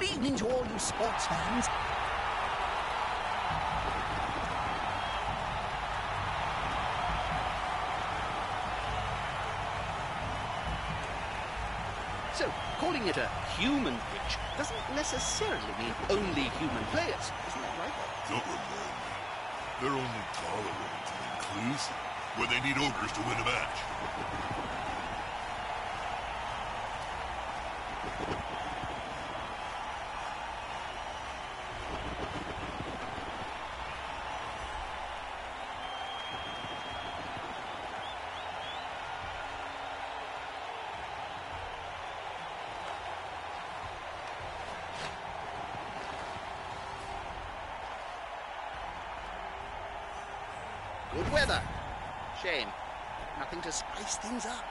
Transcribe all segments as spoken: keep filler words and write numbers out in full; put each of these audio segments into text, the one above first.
Good evening to all you sports fans. So, calling it a human pitch doesn't necessarily mean only human players, isn't that right? Don't remind me. They're only tolerant and inclusive when they need ogres to win a match. Good weather. Shame. Nothing to spice things up.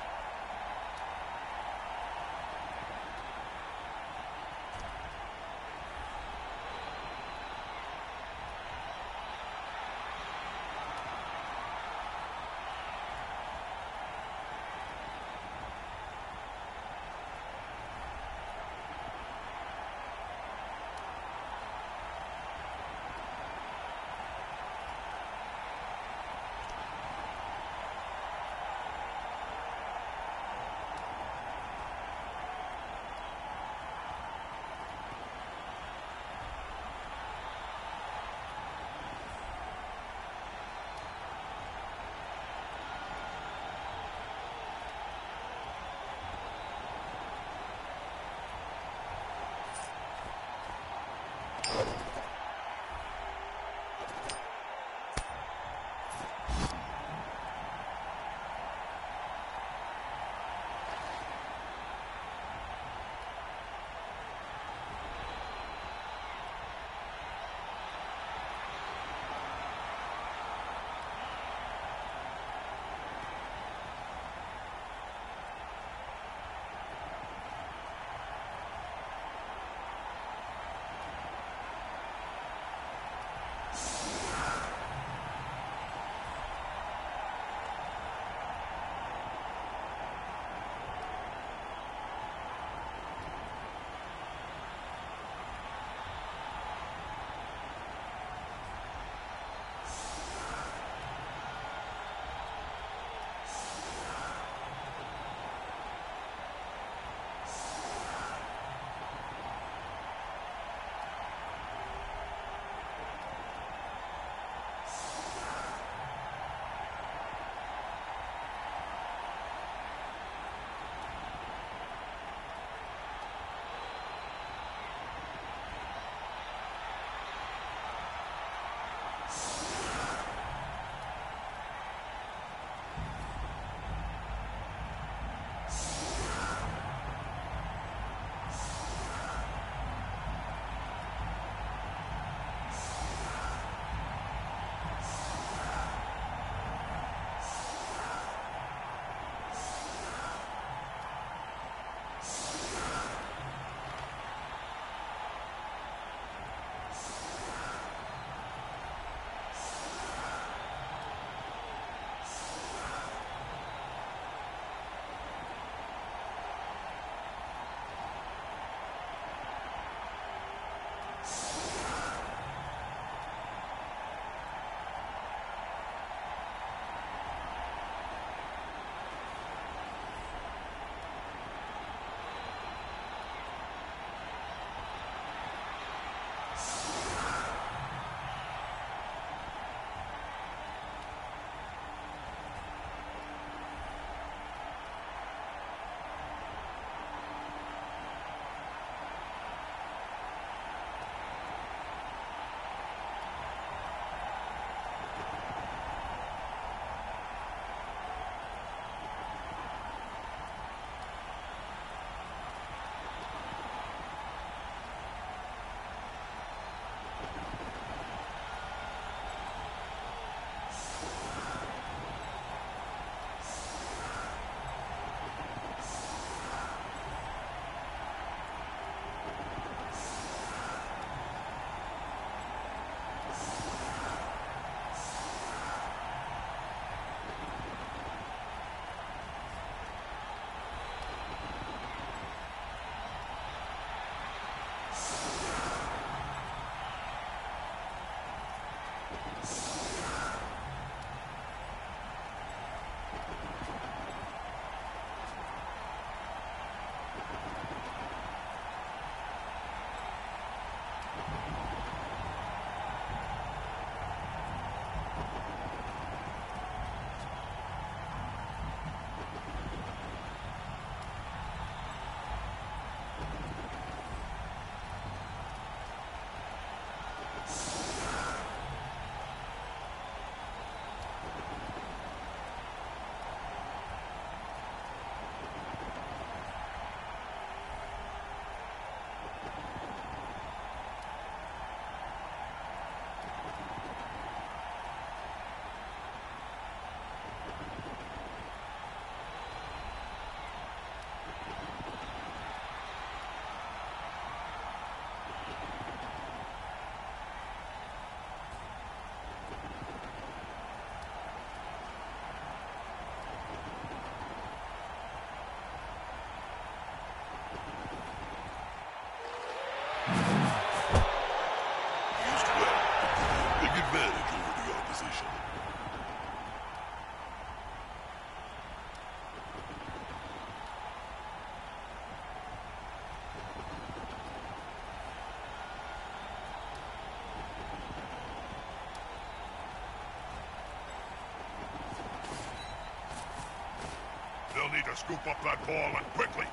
need to scoop up that ball, and quickly.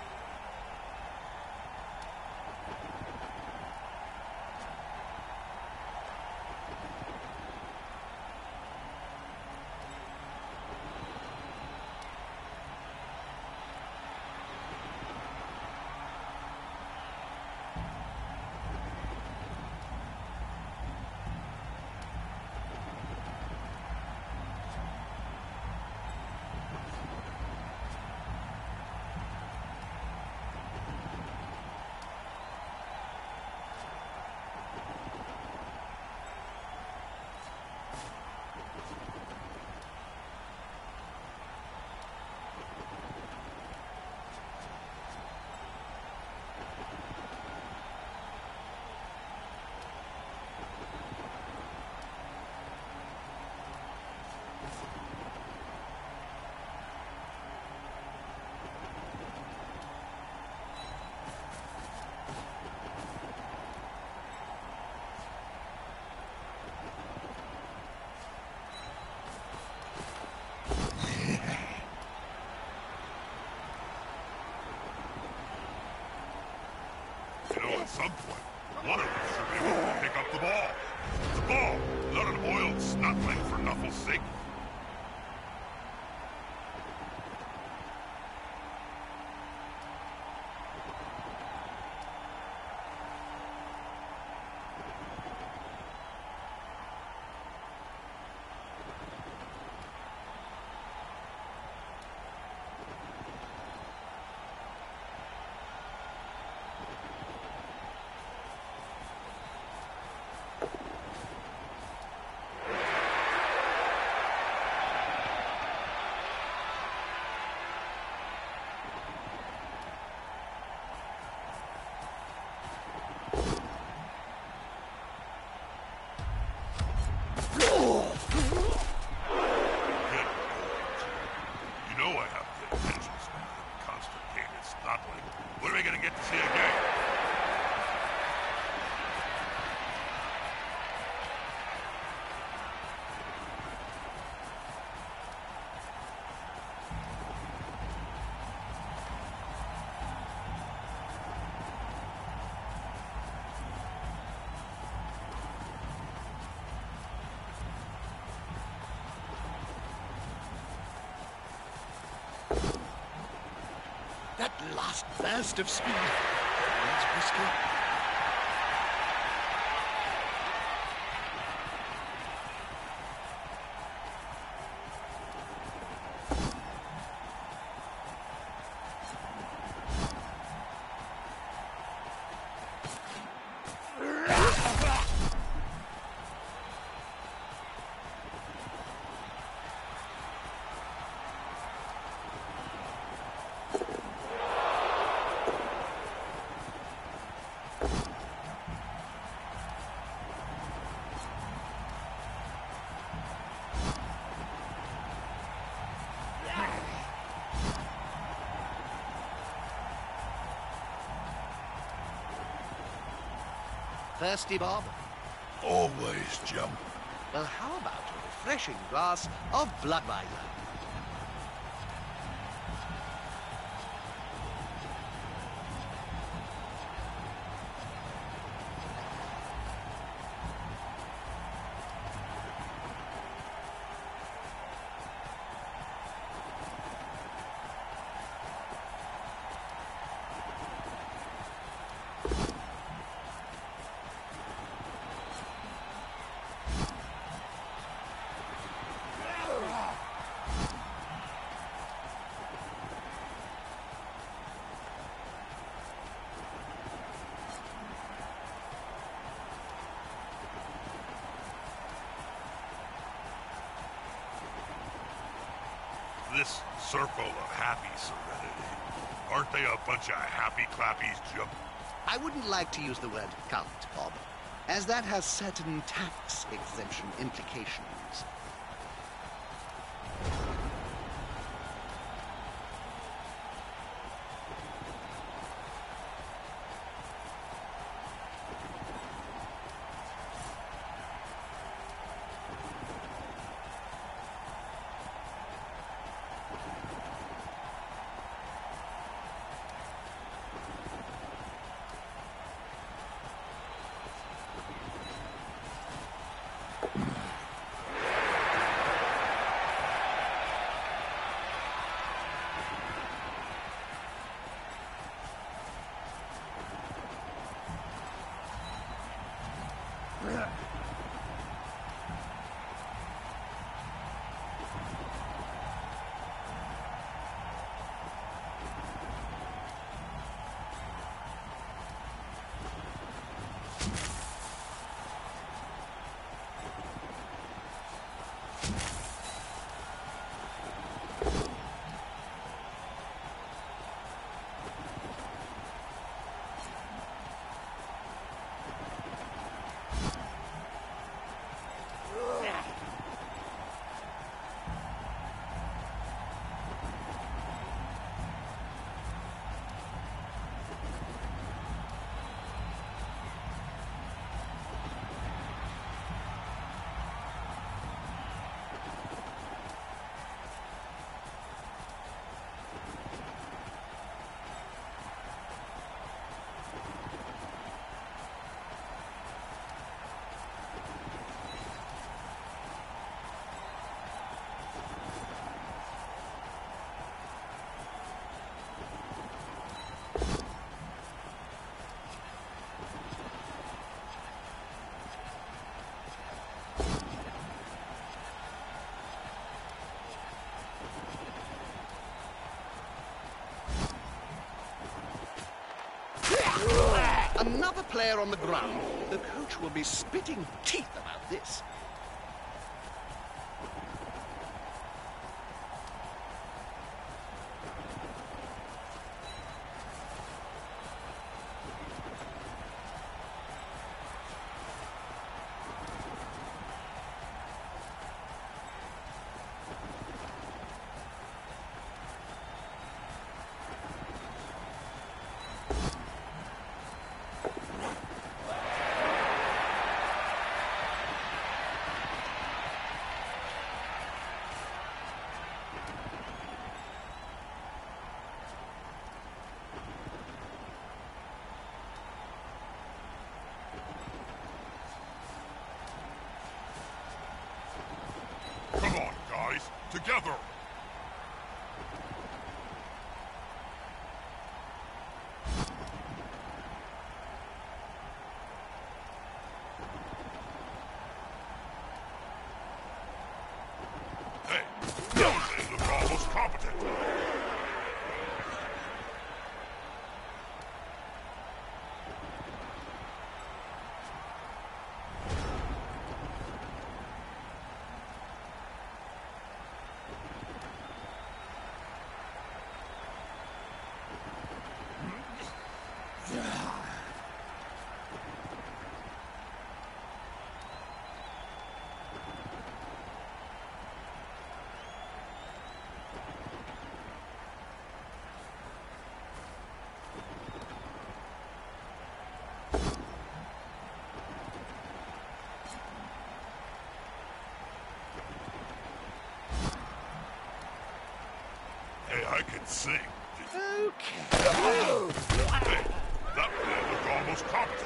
At some point, one of us should be able to pick up the ball. The ball, not an oiled snotling for Nuffle's sake. That last burst of speed was risky. Thirsty, Bob? Always, Jump. Well, how about a refreshing glass of Bloodweiser? This circle of happy serenity. Aren't they a bunch of happy clappies, Jump? I wouldn't like to use the word cult, Bob, as that has certain tax exemption implications. Another player on the ground. The coach will be spitting teeth about this. Come on, guys. Together. Hey, they look almost competent. Hey, I can sing. Okay. Hey, that man looked almost competent.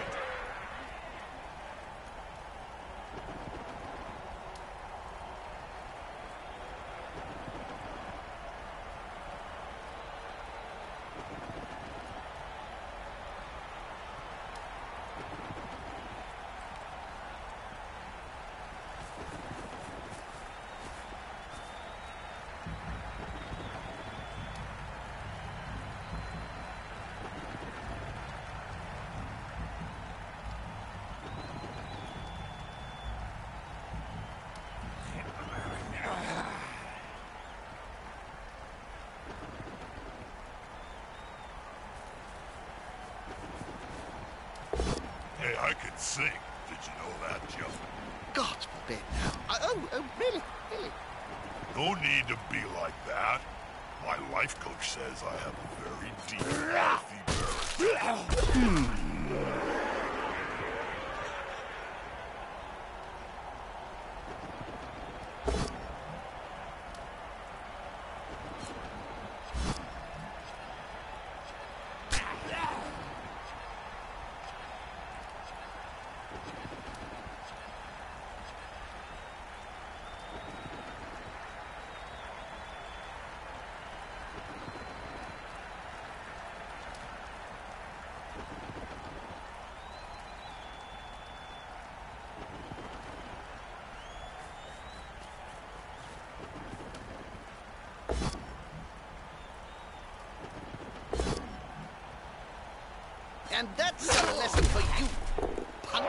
Hey, I can sing. Did you know that, Joe? God forbid. Uh, oh, oh, really? Really? No need to be like that. My life coach says I have a very deep, healthy baritone. And that's a lesson for you, punk.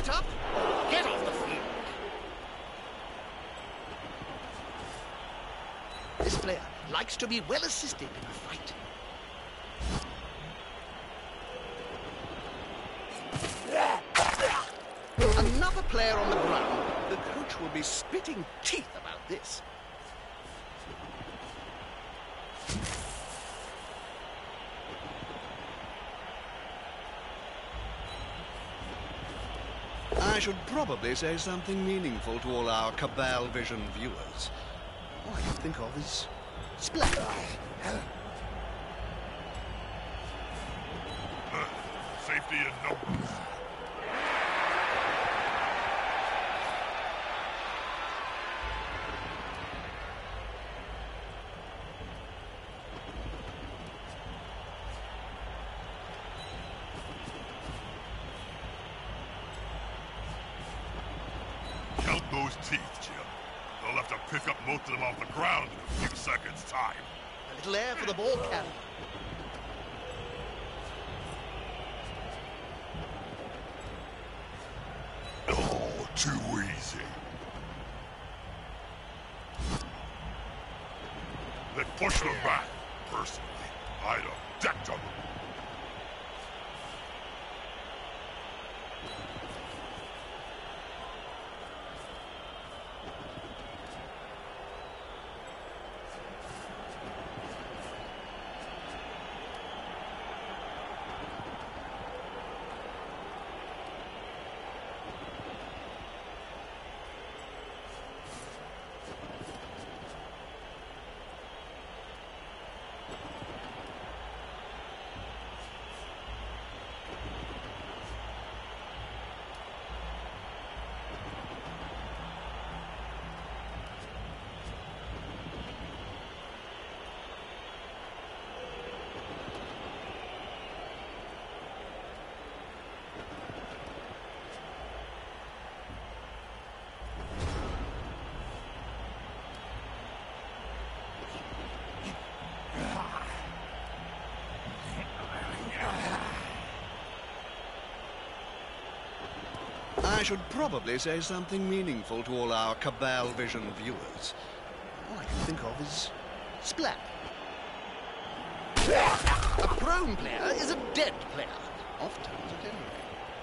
Get up or get off the field. This player likes to be well assisted in a fight. Another player on the ground. The coach will be spitting teeth about this. I should probably say something meaningful to all our Cabal Vision viewers. All I can think of is Splat. Safety in numbers. Count those teeth, Jim. They'll have to pick up most of them off the ground in a few seconds' time. A little air for the ball carrier. Oh, too easy. They pushed them back. Personally, I'd have decked them. I should probably say something meaningful to all our Cabal Vision viewers. All I can think of is Splat. A prone player is a dead player. Often, at any rate.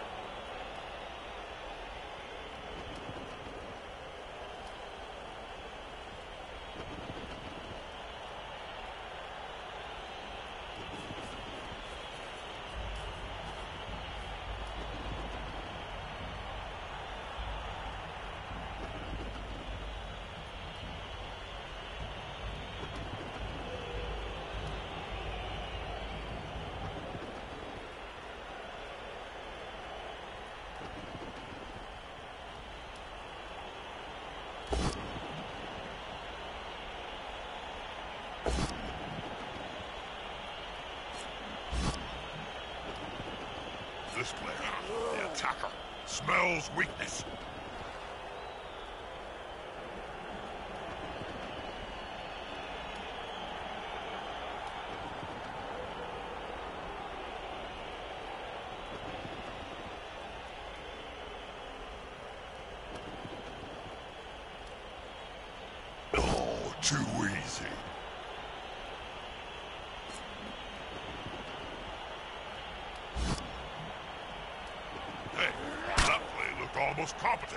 This player, the attacker, smells weakness. Oh, too easy. Almost competent.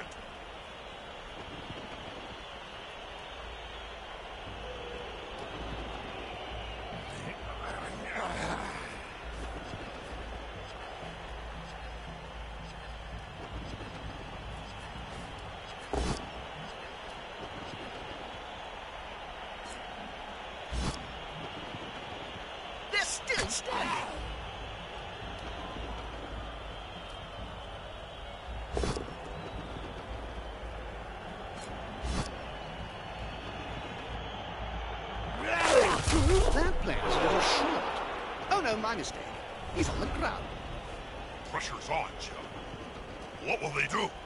They're still standing. That player's a little short. Oh no, my mistake. He's on the ground. Pressure's on, Jim. What will they do?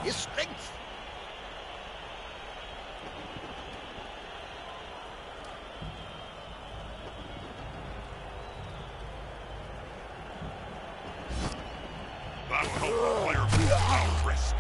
his strength. That'll help the player move without risk.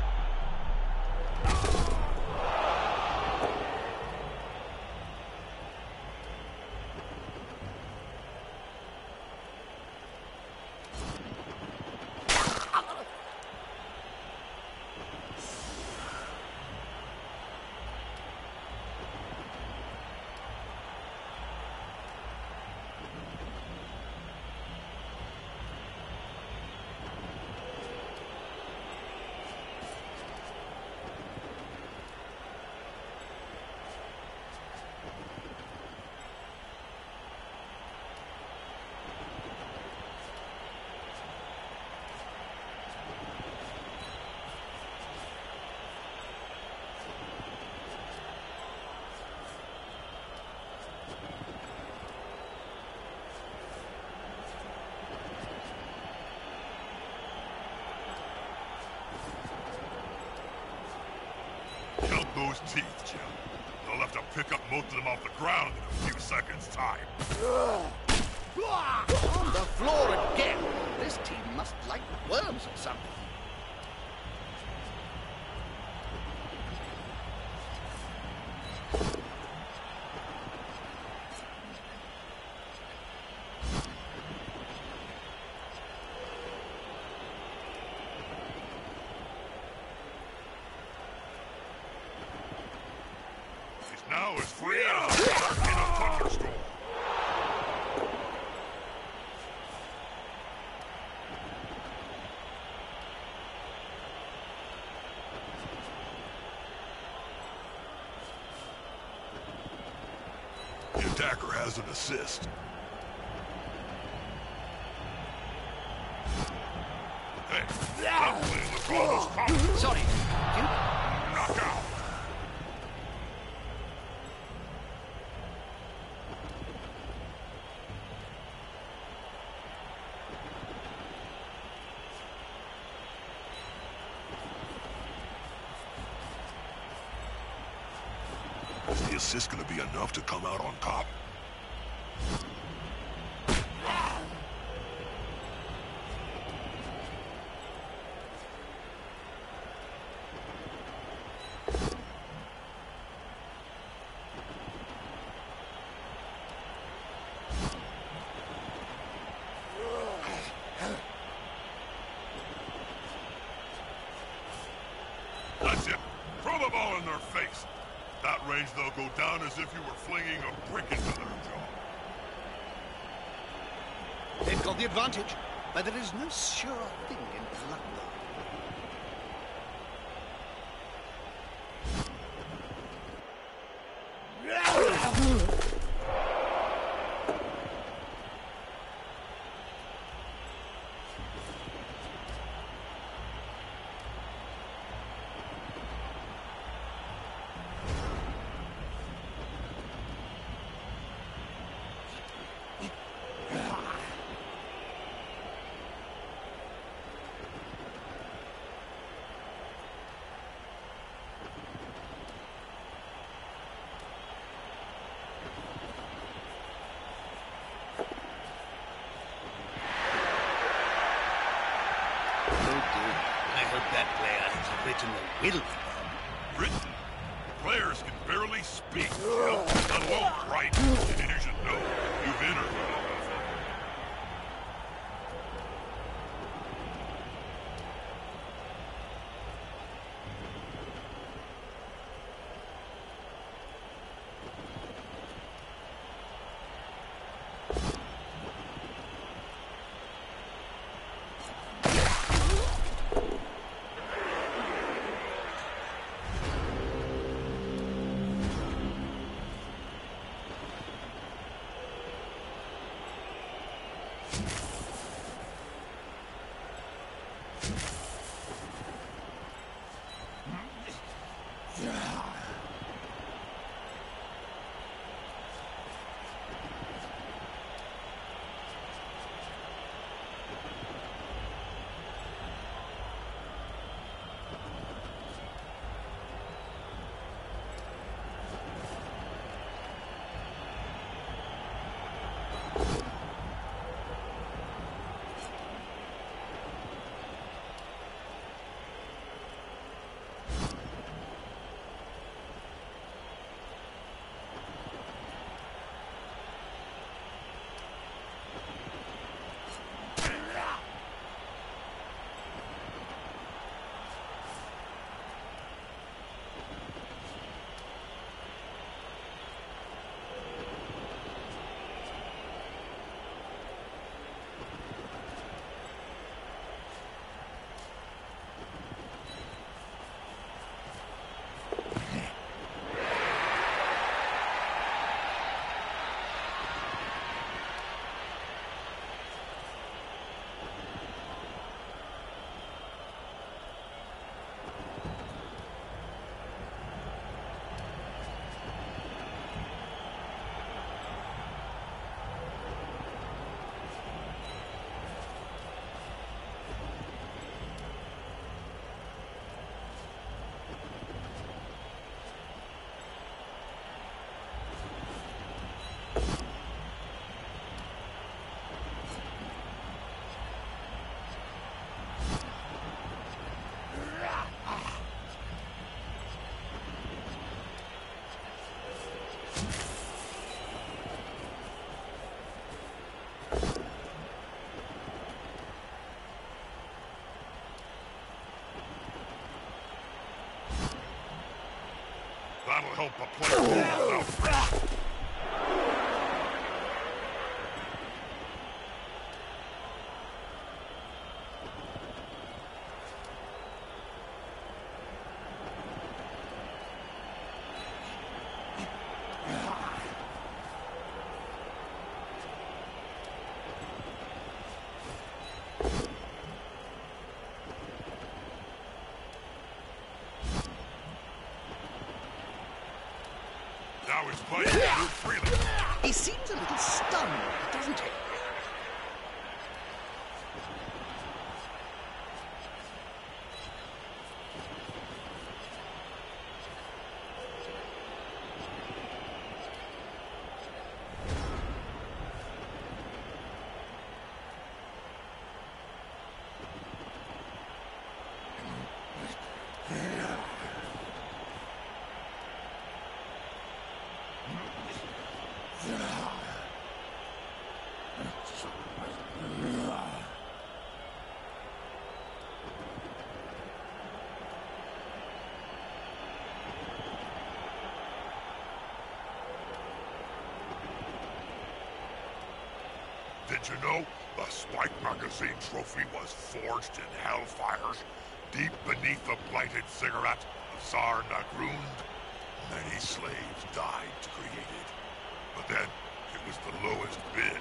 Count those teeth, Jim. They'll have to pick up most of them off the ground in a few seconds' time. On the floor again. This team must like worms or something. Now it's free as a spark in a thunderstorm. The attacker has an assist. Hey, stop playing the Chronos Comet. Sorry. You? Knock out. Is the assist going to be enough to come out on top? That's it. Throw the ball in their face. That range, they'll go down as if you were flinging a brick into their jaw. They've got the advantage, but there is no sure thing in plunder. I hope that player has written a will for them. Written? Players can barely speak, let alone write. And you should know, you've interviewed them. difficult to play ball without reach. Now he's playing move freely. He seems a little stunned, doesn't he? Did you know the Spike Magazine trophy was forged in hellfires, deep beneath the blighted cigarette of Tsar Nagrund? Many slaves died to create it, but then it was the lowest bid.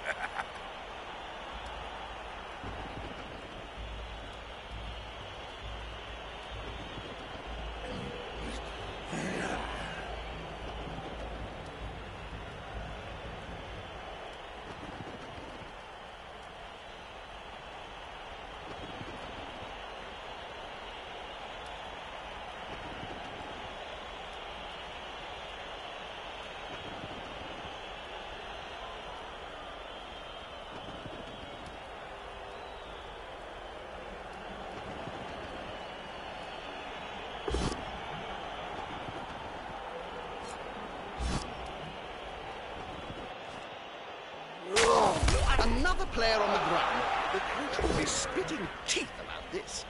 Another player on the ground. The coach will be spitting teeth about this.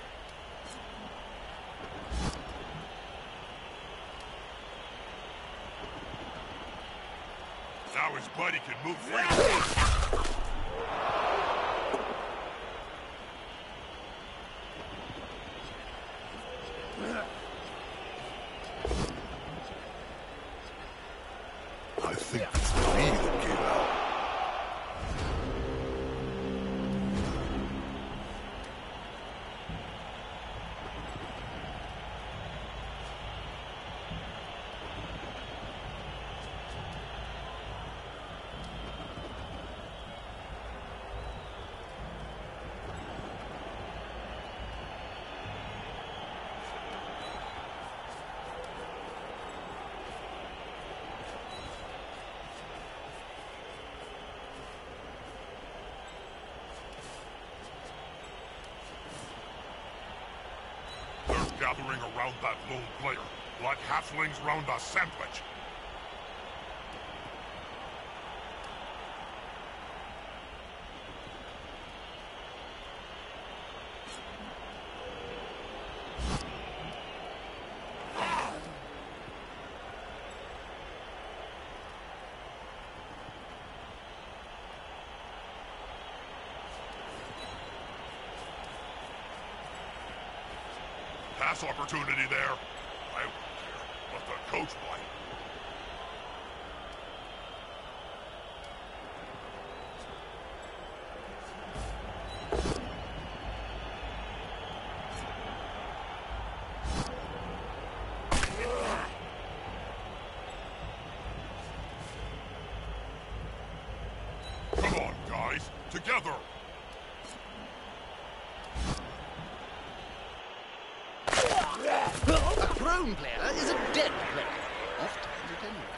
Now his buddy can move freely. I think it's me that gave out. Gathering around that lone player, like halflings round a sandwich. Pass opportunity there. I don't care, but the coach might. Come on, guys, together. A prone player is a dead player. Oft-times at any rate.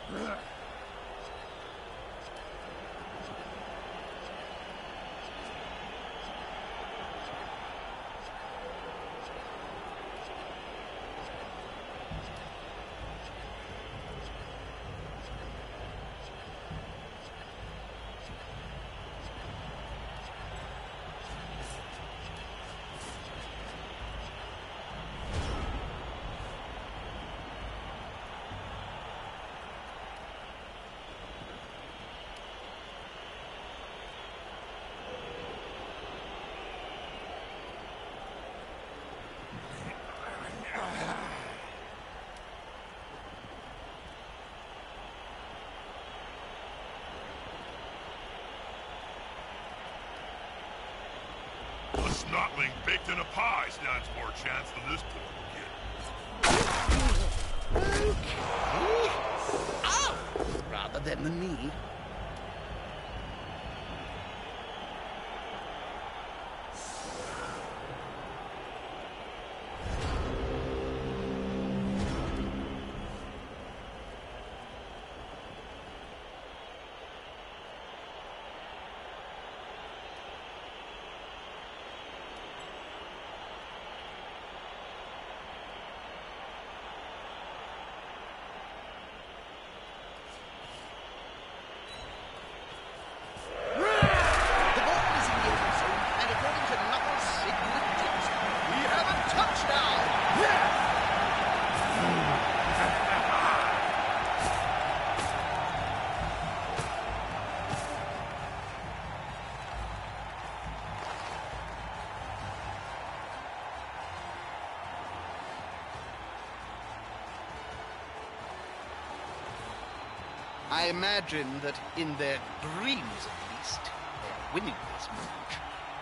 A snotling baked in a pie stands more chance than this poor kid. Okay. Ah! Rather than the knee. I imagine that in their dreams, at least, they're winning this match.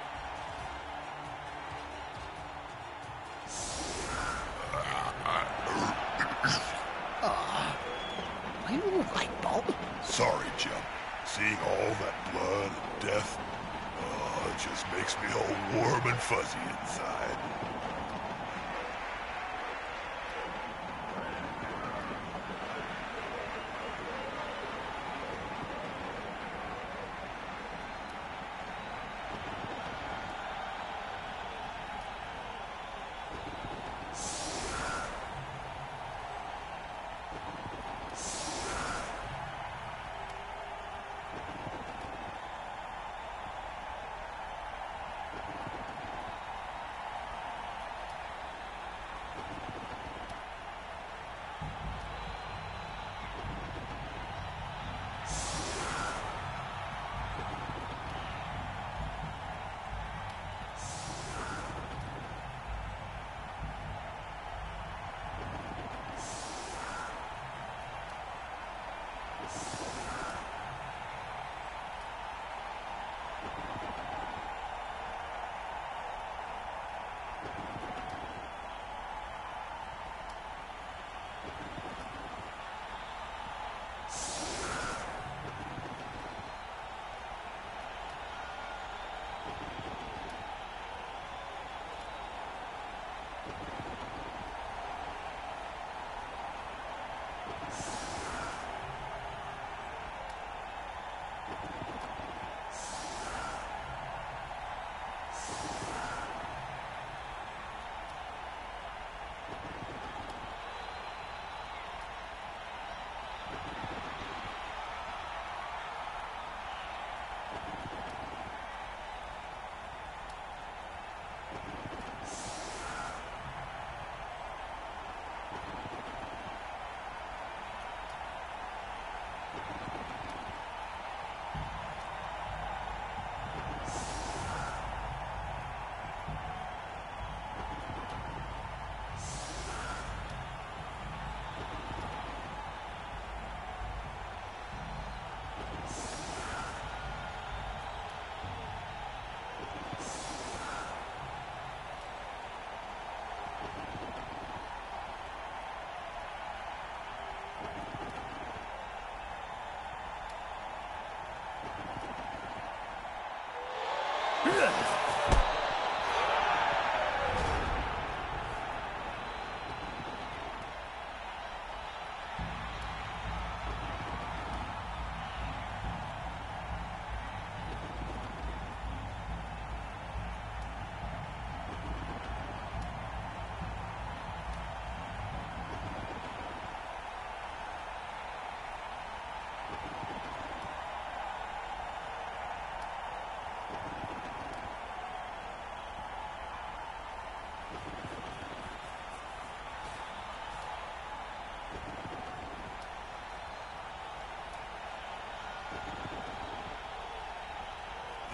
Ah, are you all right, Bob? Sorry, Jim. Seeing all that blood and death, oh, it just makes me all warm and fuzzy inside.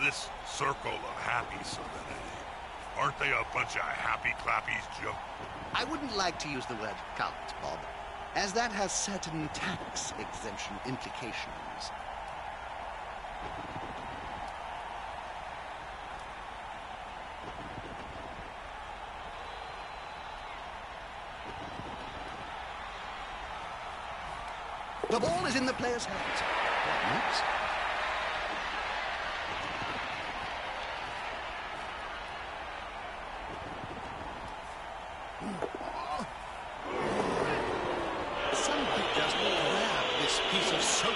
This circle of happy serenity. Aren't they a bunch of happy clappies, Jim? I wouldn't like to use the word cult, Bob, as that has certain tax exemption implications. The ball is in the player's hands. What next? Somebody just grab this piece of soap.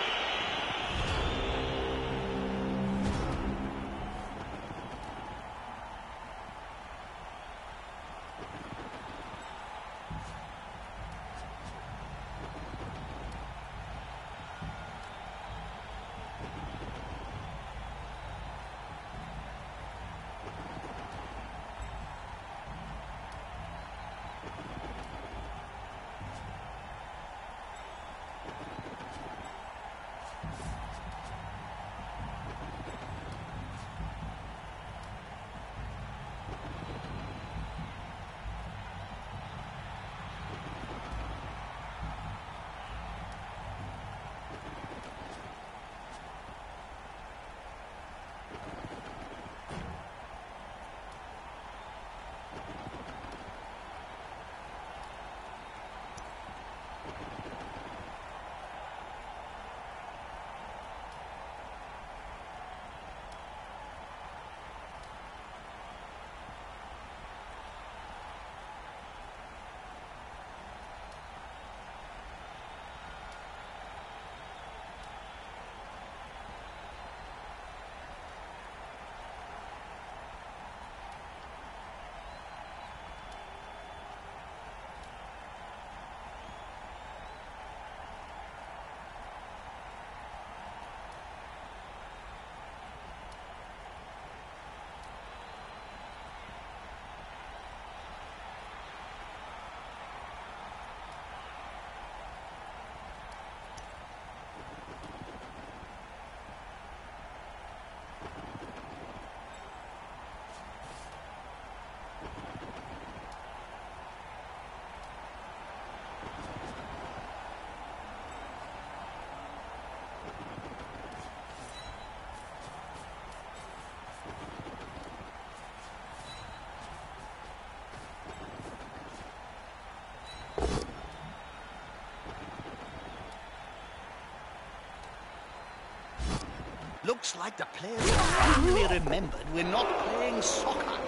Looks like the players finally remembered we're not playing soccer.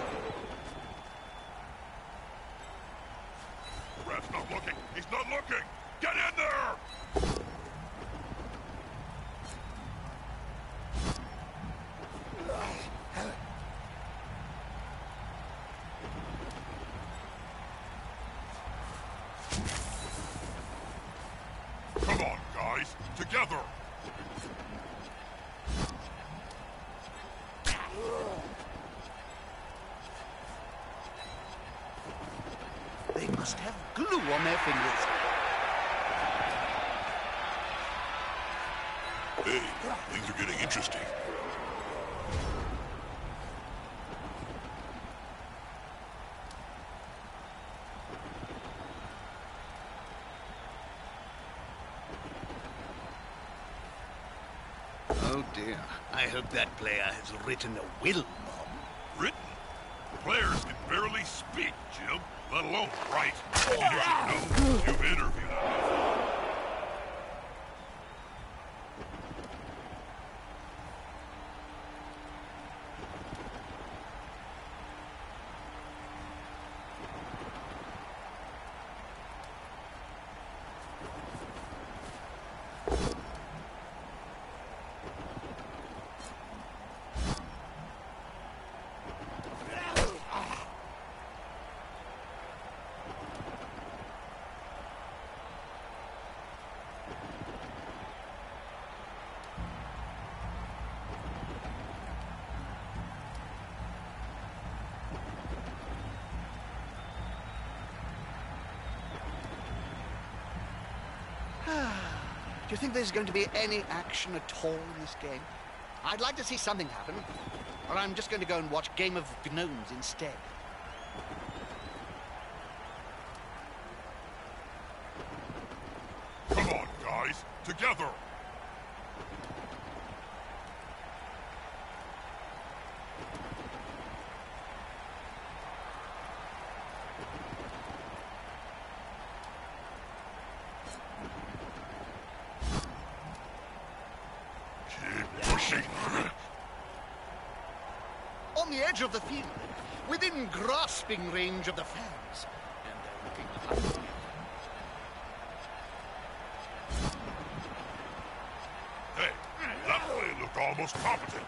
Ref's not looking. He's not looking. Get in there! Come on, guys. Together. They must have glue on their fingers. Hey, things are getting interesting. Oh dear. I hope that player has written a will, Bob. Written? Players can barely speak, Jim, let alone write. And you should know, you've interviewed them. Do you think there's going to be any action at all in this game? I'd like to see something happen. or I'm just going to go and watch Game of Gnomes instead. Come on, guys, together! Keep pushing. On the edge of the field, within grasping range of the fans. And they're looking hungry. Hey, that play looked almost competent.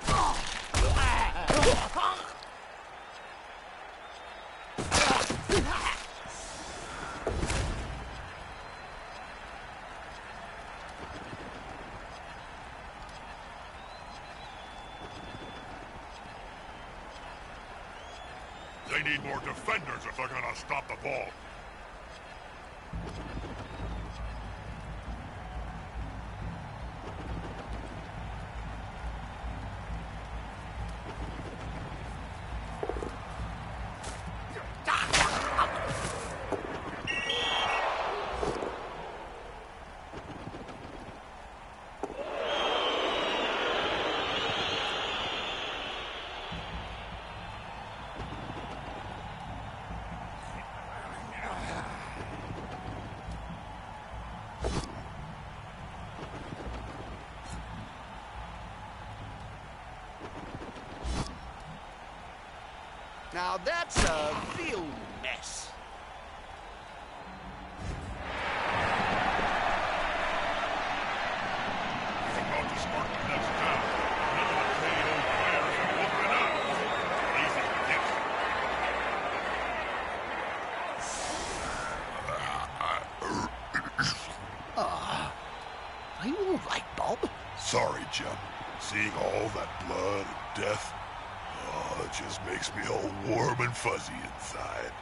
They need more defenders if they're gonna stop the ball. Now that's a real mess. He's about to start the next down. None of the K O players are looking out. Easy to get. Ah, are you all right, Bob? Sorry, Jim. Seeing all that blood and death, oh, it just makes me all warm and fuzzy inside.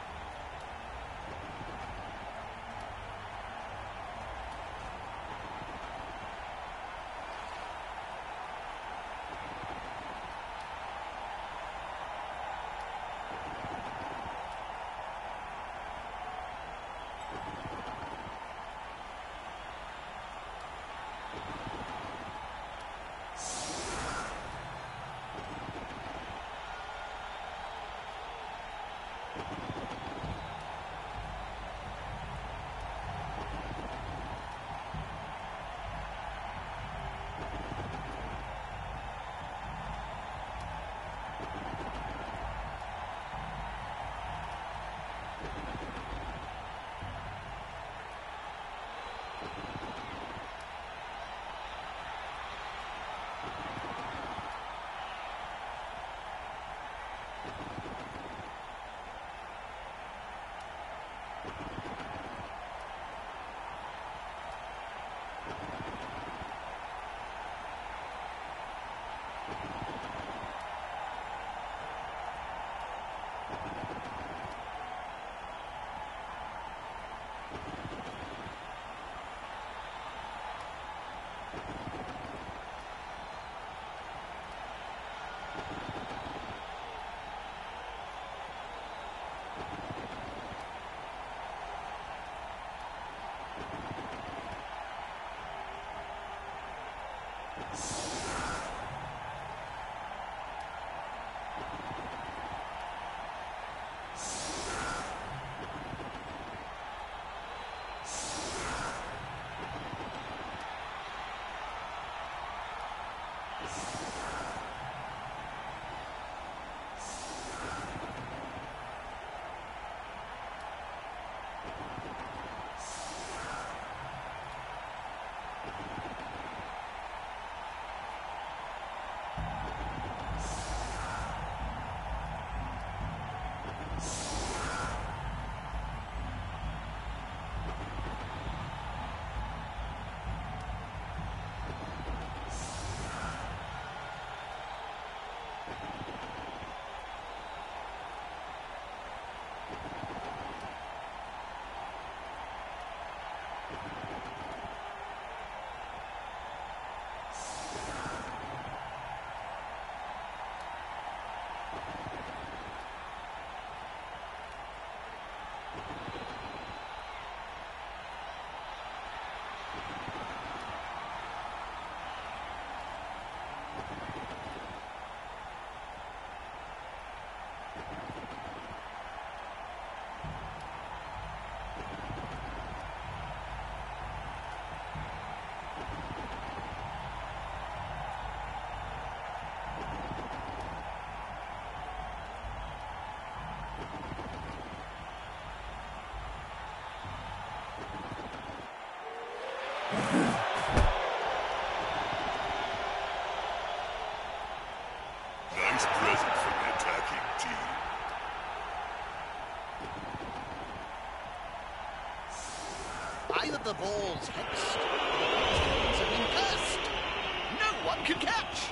ball's hexed. The hands have been cursed. No one can catch.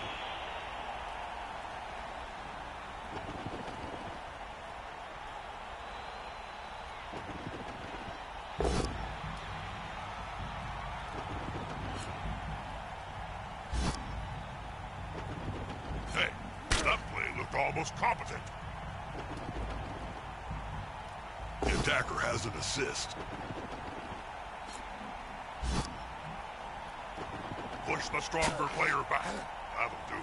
Hey, that play looked almost competent. The attacker has an assist. Push the stronger player back. That'll do.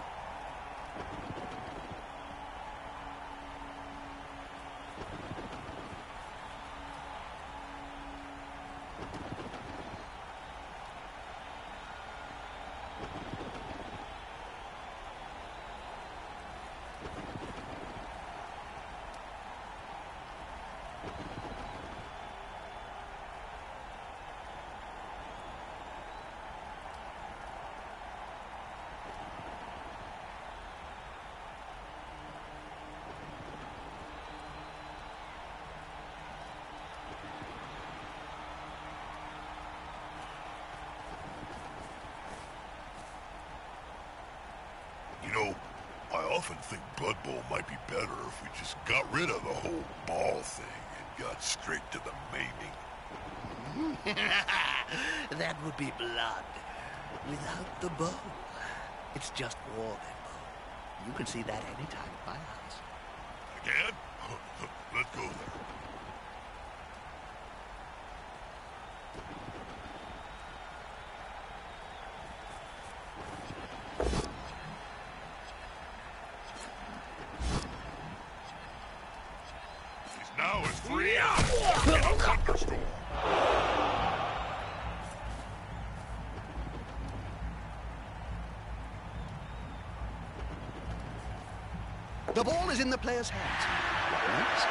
You know, I often think Blood Bowl might be better if we just got rid of the whole ball thing and got straight to the maiming. That would be blood. Without the bow. It's just war, that bow. You can see that anytime at my house. Again? Let's go there. Now it's free in a thunderstorm. The ball is in the player's hands. Yes.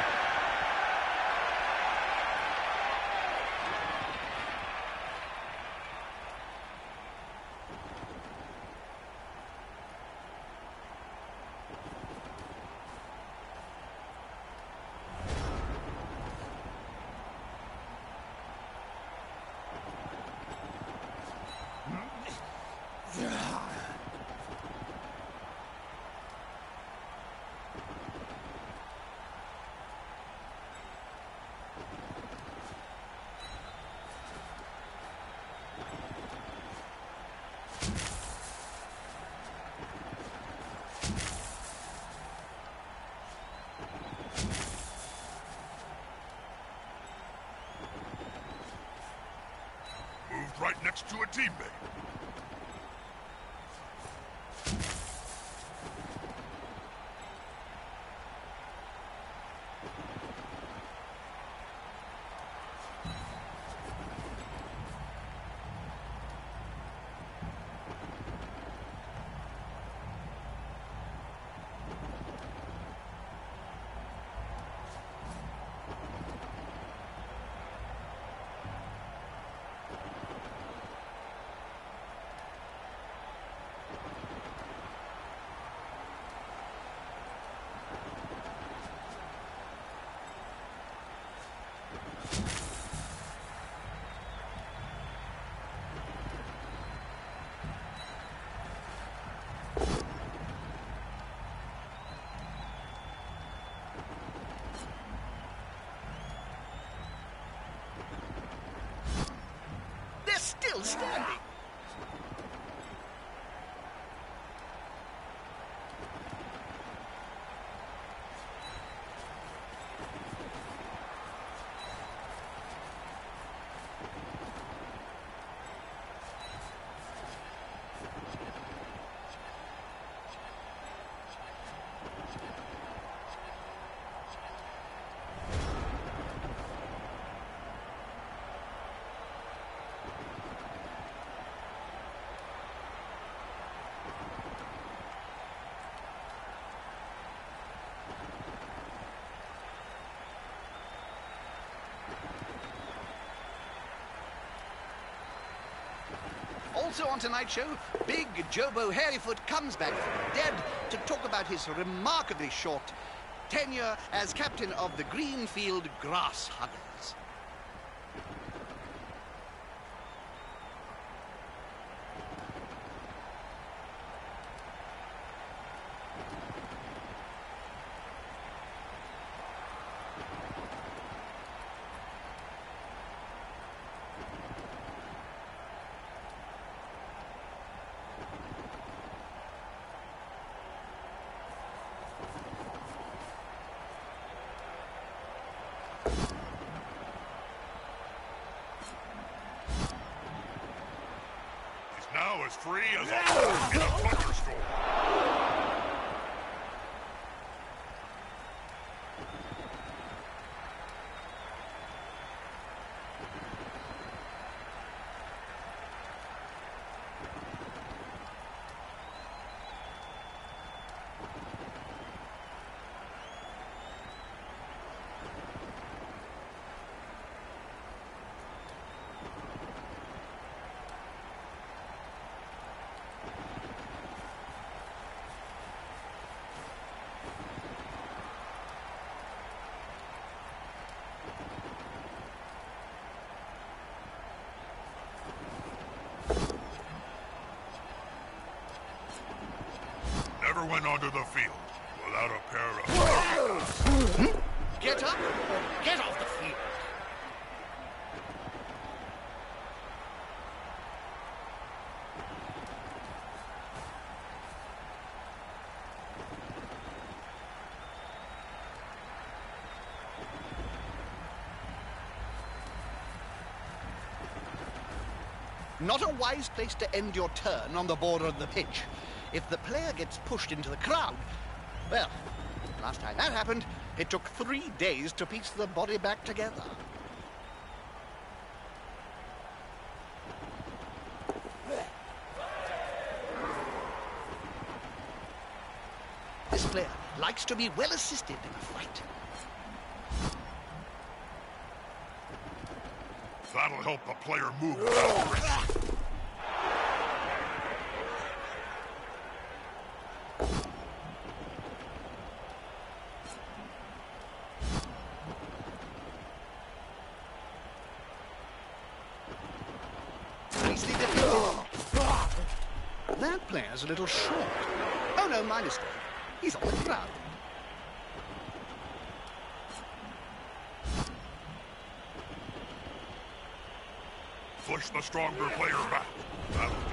Moved right next to a teammate. Still standing. Also on tonight's show, Big Jobo Hairyfoot comes back from the dead to talk about his remarkably short tenure as captain of the Greenfield Grasshuggers. as free as a hole in a butcher store. Never went onto the field without a pair of... Get up or get off the field. Not a wise place to end your turn on the border of the pitch. If the player gets pushed into the crowd, well, last time that happened, it took three days to piece the body back together. This player likes to be well assisted in a fight. That'll help the player move without risk. Nicely defended. That player's a little short. Oh no, my mistake. He's on the ground. Push the stronger player back. That'll do.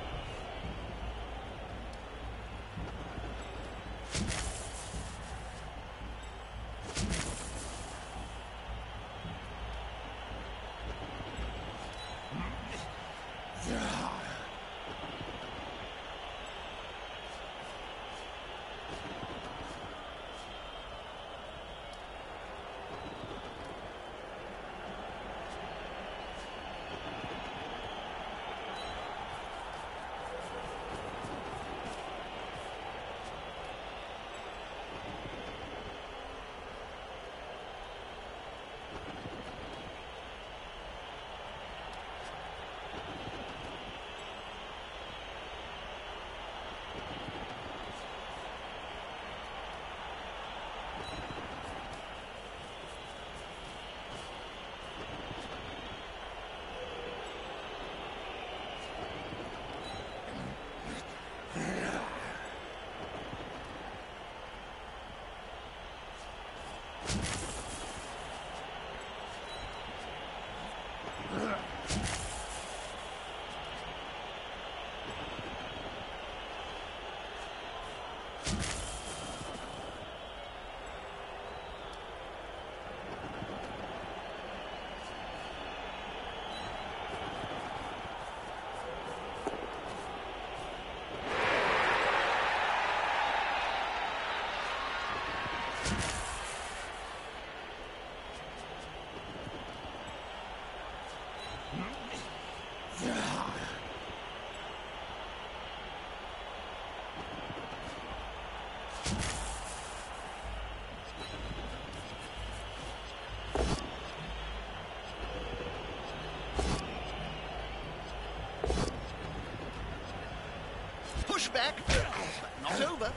Back, but not over.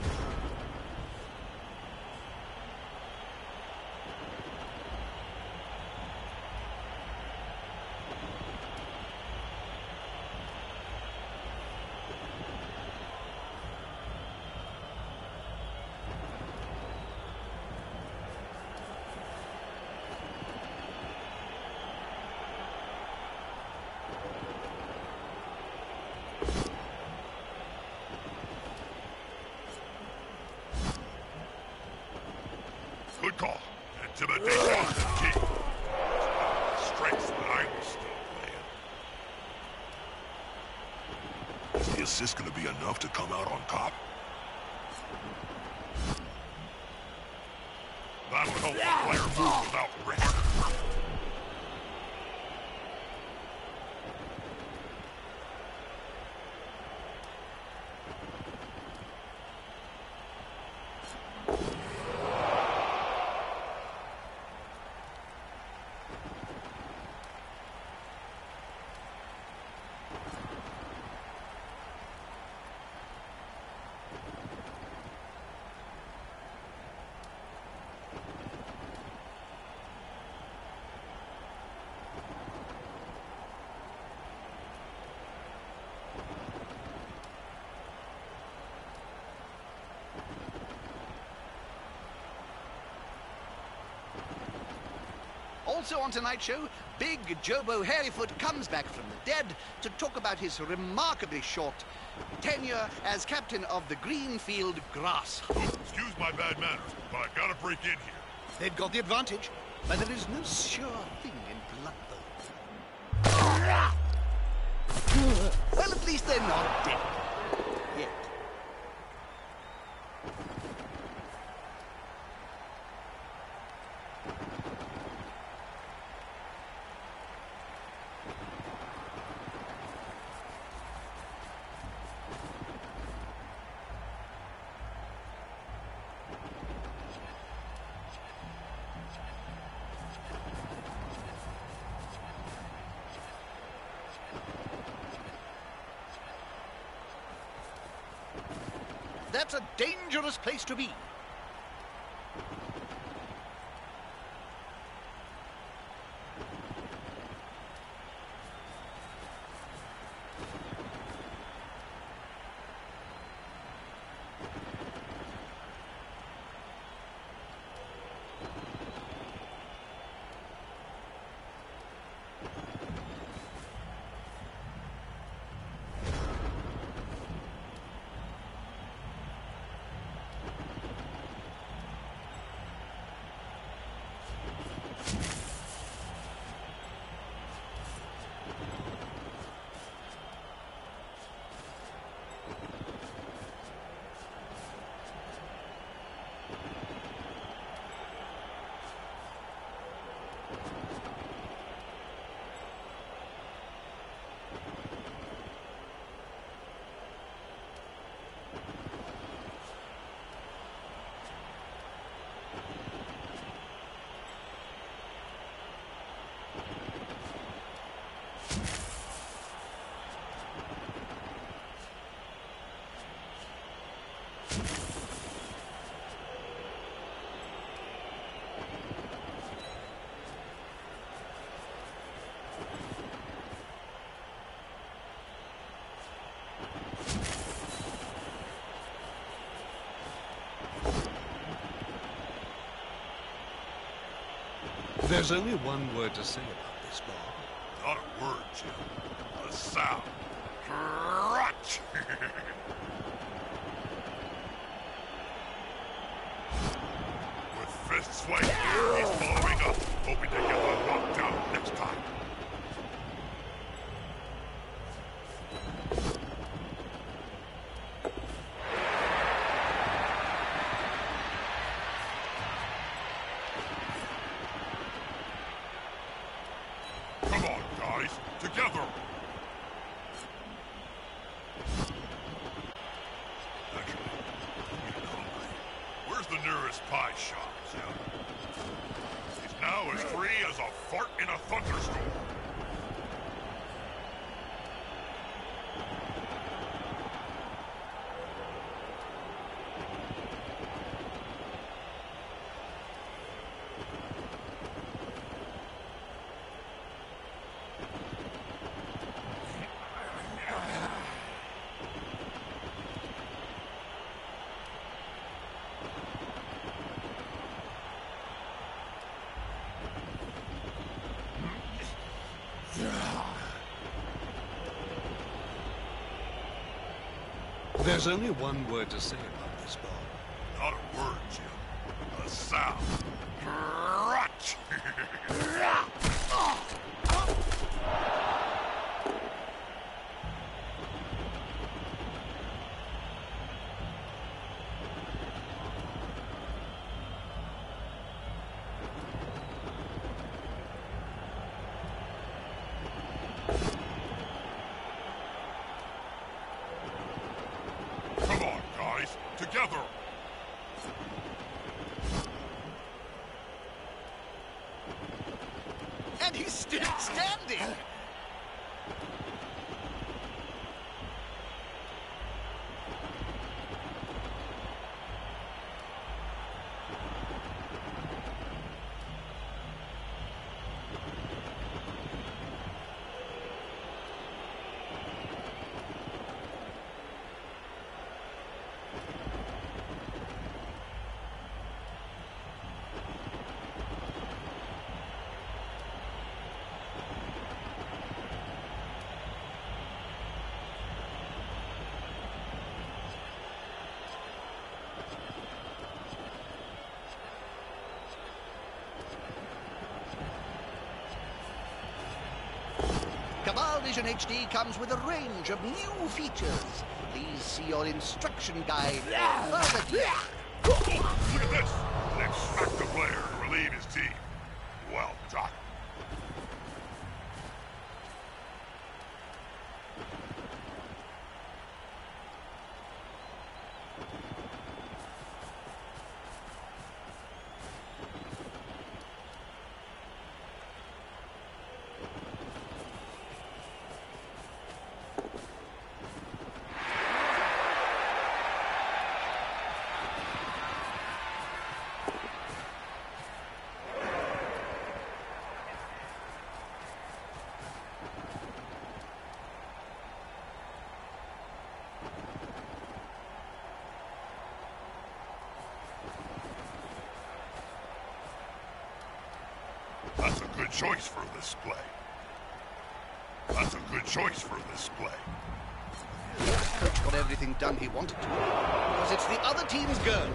Good call. Intimidation is the key. Strengths that I'm still Is the assist gonna be enough to come out on top? That'll help the player move without risk. Also on tonight's show, Big Jobo Hairyfoot comes back from the dead to talk about his remarkably short tenure as captain of the Greenfield Grass. Excuse my bad manners, but I gotta break in here. They've got the advantage, but there is no sure thing in Blood Bowl. Well, at least they're not dead. Yet. That's a dangerous place to be. There's only one word to say about this, Bob. Not a word, Jim. A sound. Crunch! With fist swipe, he's following up, hoping to get one knocked down next time. Come on, guys, together! Actually, I'm getting hungry. Where's the nearest pie shop, Jim? He's now as free as a fart in a thunderstorm. There's only one word to say about this, Bob. Not a word, Jim. A sound. Crunch! Cabal Vision H D comes with a range of new features. Please see your instruction guide for further details. Look at this! Let's smack the player to relieve his team. Well done. That's a good choice for this play. That's a good choice for this play. Coach got everything done he wanted to, because it's the other team's girl.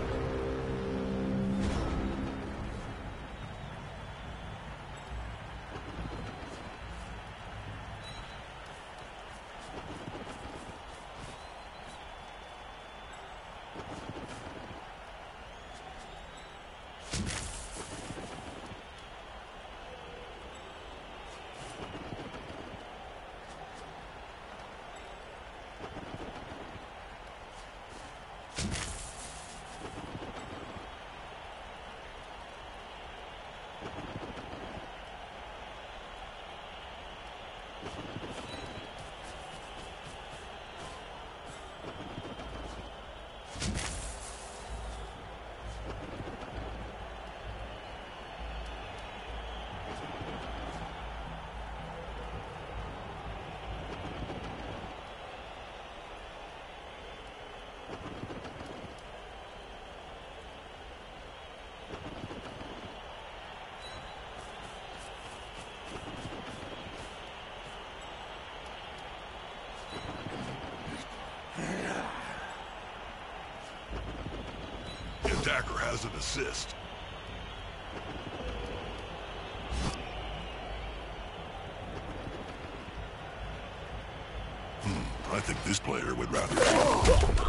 Attacker has an assist. Hmm, I think this player would rather...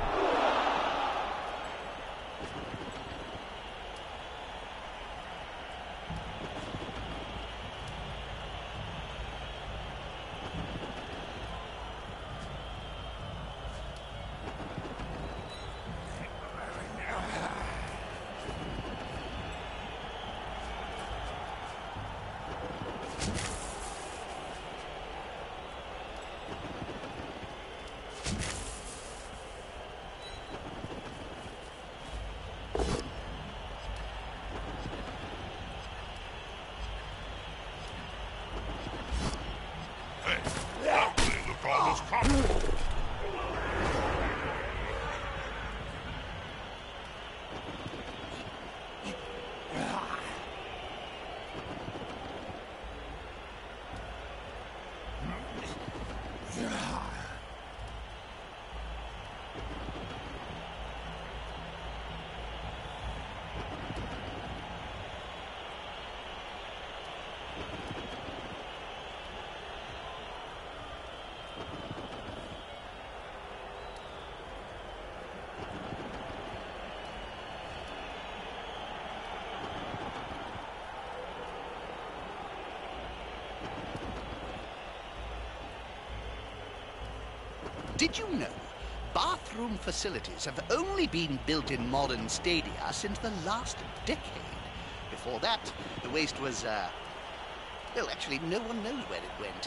Did you know bathroom facilities have only been built in modern stadia since the last decade? Before that, the waste was, uh, Well, actually, no one knows where it went.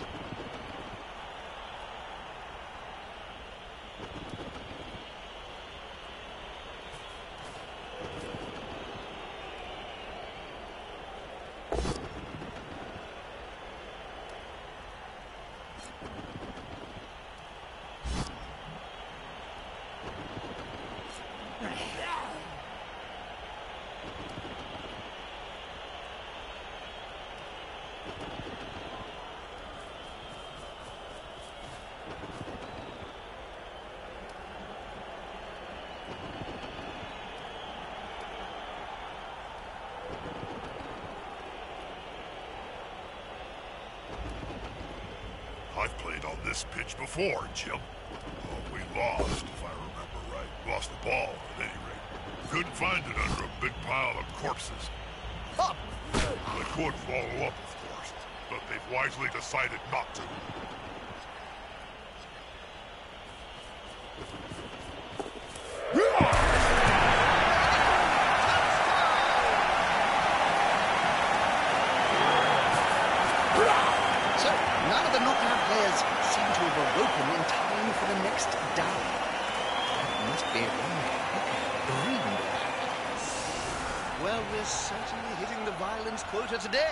I've played on this pitch before, Jim. Oh, we lost, if I remember right. Lost the ball, at any rate. Couldn't find it under a big pile of corpses. Up! They could follow up, of course, but they've wisely decided not to. So, none of the knockout players seem to have awoken in time for the next down. That must be one green. Well, we're certainly hitting the violence quota today.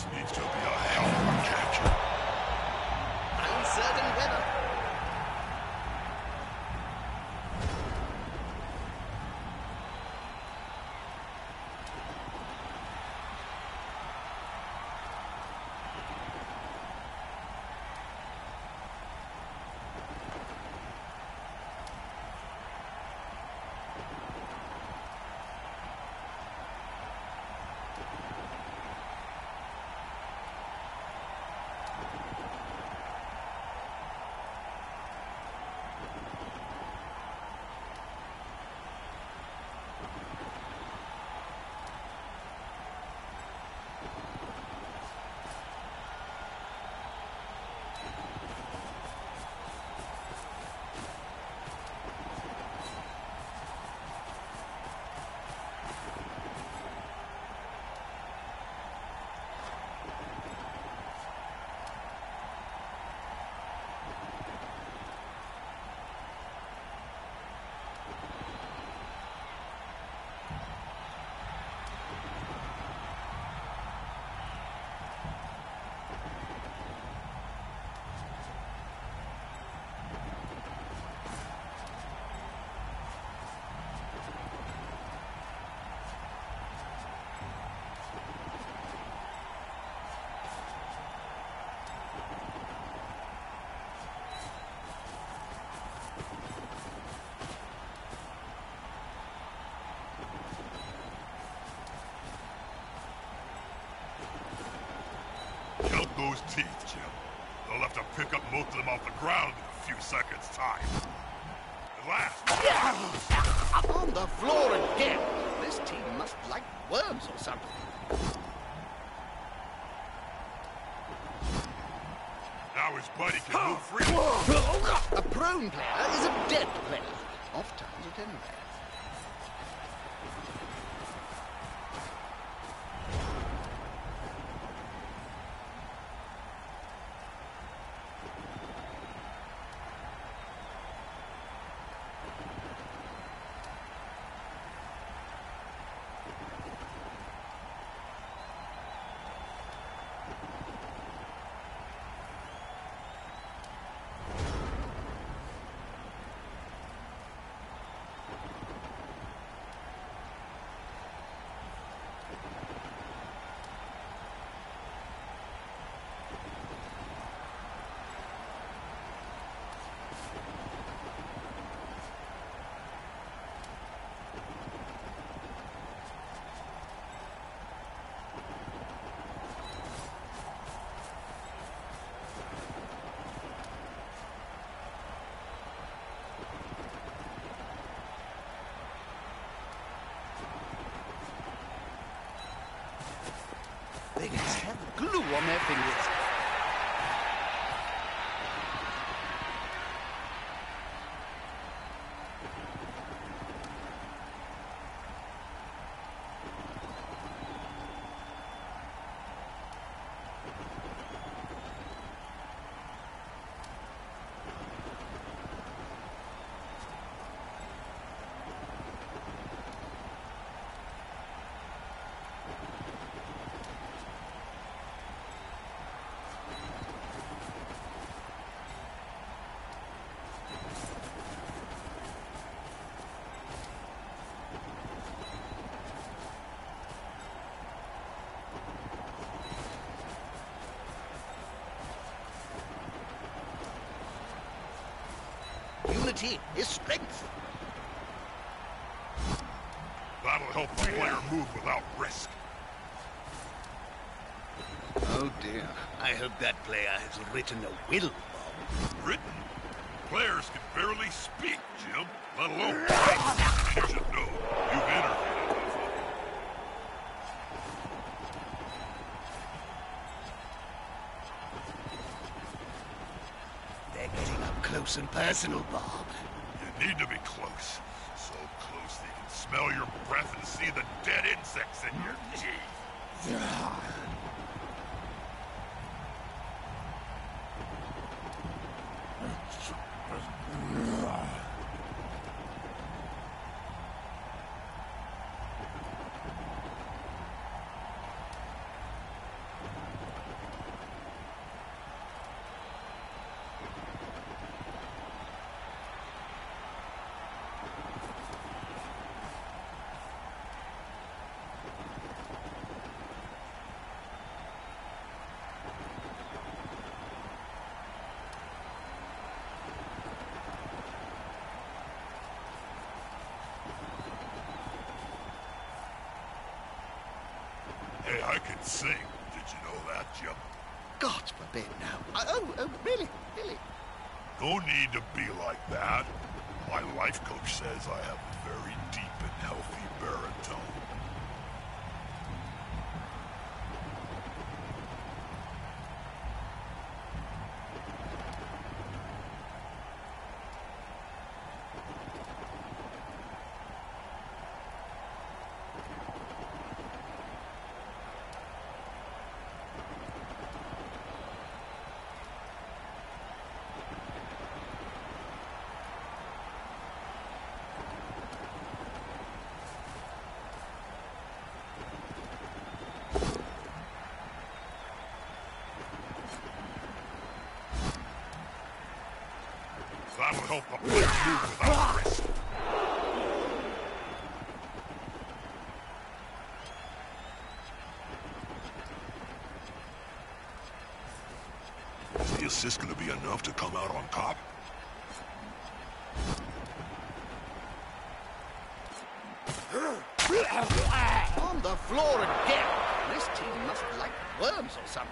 This needs to be a hell of a catch. Uncertain weather. Count those teeth, Jim. They'll have to pick up most of them off the ground in a few seconds' time. At last! Up on the floor again. This team must like worms or something. Now his buddy can move freely. A prone player is a dead player. Oft times at anywhere. They have glue on their fingers. Unity is strength. That'll help the player move without risk. Oh dear. I hope that player has written a will, Bob. Written? Players can barely speak, Jim, let alone write. You should know. You've interviewed enough of them. They're getting up close and personal, Bob. You need to be close. So close they can smell your breath and see the dead insects in your teeth. I can sing. Did you know that, Jim? God forbid, now. Uh, oh, oh, really? Really? No need to be like that. My life coach says I have a very deep and healthy baritone. That'll help the play move without risk. Is the assist going to be enough to come out on top? On the floor again. This team must like worms or something.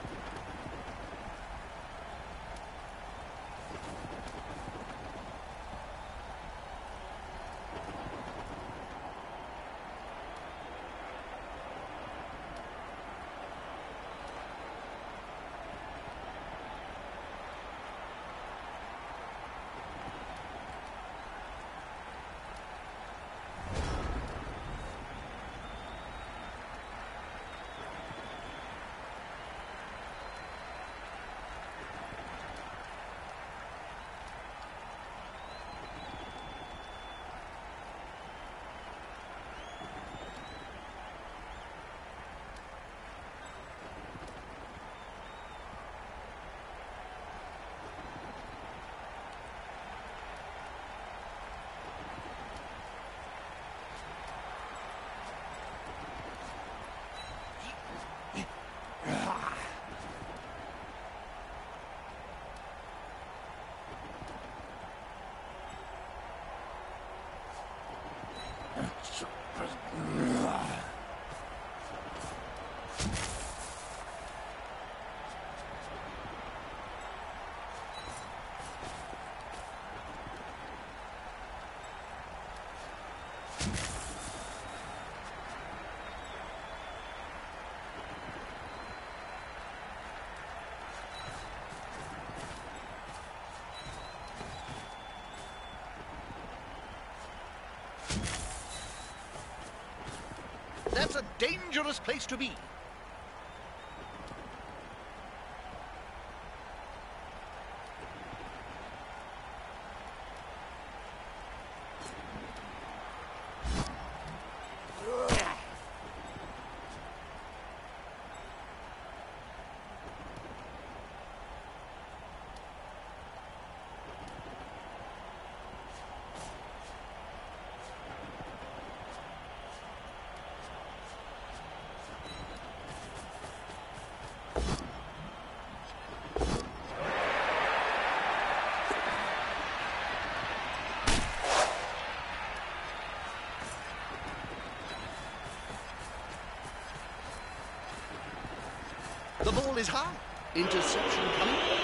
That's a dangerous place to be. The ball is high. Interception coming.